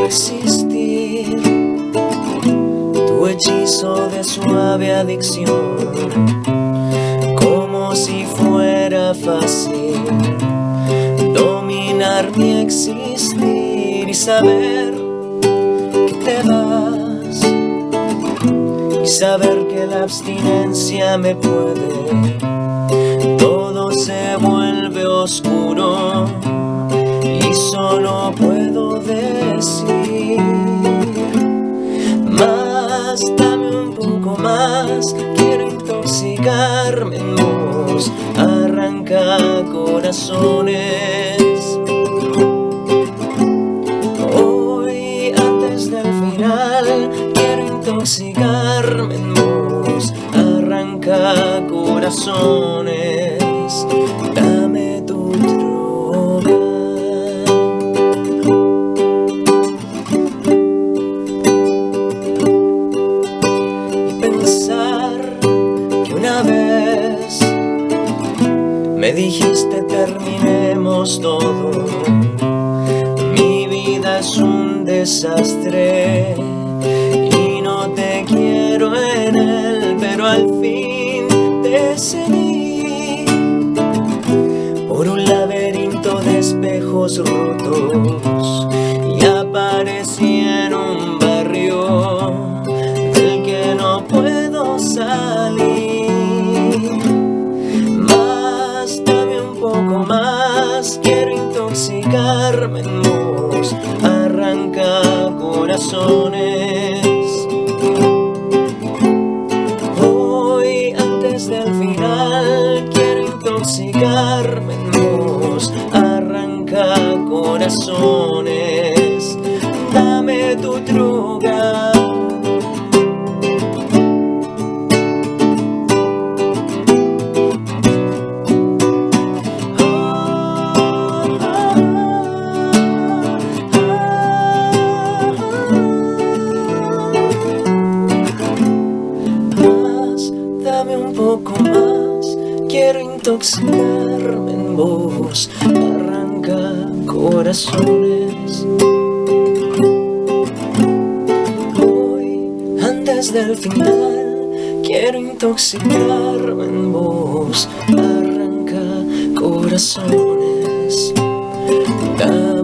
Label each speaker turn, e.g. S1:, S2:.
S1: resistir tu hechizo de suave adicción, como si fuera fácil dominar mi existir y saber que te vas, y saber que la abstinencia me puede. Todo se vuelve oscuro y solo puedo decir: más, dame un poco más, quiero intoxicarme en vos, arranca corazones. Hoy, antes del final, quiero intoxicarme en vos, arranca corazones. Dame tu droga. Y pensar que una vez me dijiste terminemos todo, mi vida es un desastre y no te quiero en él, pero al fin te seguí por un laberinto de espejos rotos y aparecí en un barrio del que no puedo salir. Más, dame un poco más, quiero intoxicarme en vos, arranca corazones. Hoy, antes del final, quiero intoxicarme en vos, arranca corazones. Dame tu droga. Dame un poco más, quiero intoxicarme en vos, arranca corazones. Hoy, antes del final, quiero intoxicarme en vos, arranca corazones.